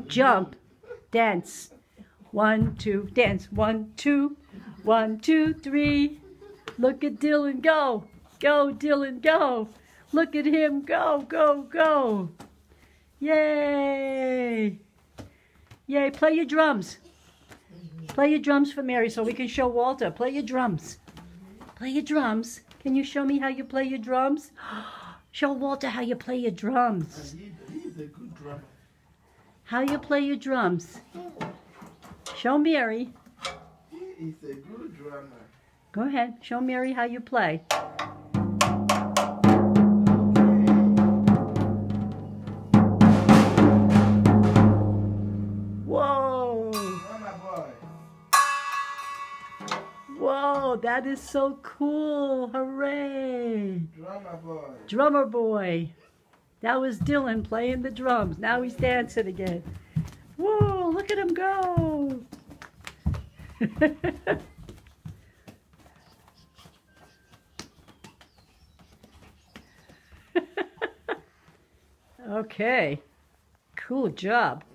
jump, dance. 1, 2, dance. 1, 2, 1, 2, 3. Look at Dylan go. Go, Dylan, go. Look at him go, go, go. Yay. Yay, play your drums. Play your drums for Mary so we can show Walter. Play your drums. Play your drums. Can you show me how you play your drums? Show Walter how you play your drums. He's a good drummer. How you play your drums. Show Mary. He's a good drummer. Go ahead. Show Mary how you play. Whoa. Drummer boy. Whoa, that is so cool. Hooray. Drummer boy. Drummer boy. That was Dylan playing the drums. Now he's dancing again. Whoa, look at him go. Okay. Cool job.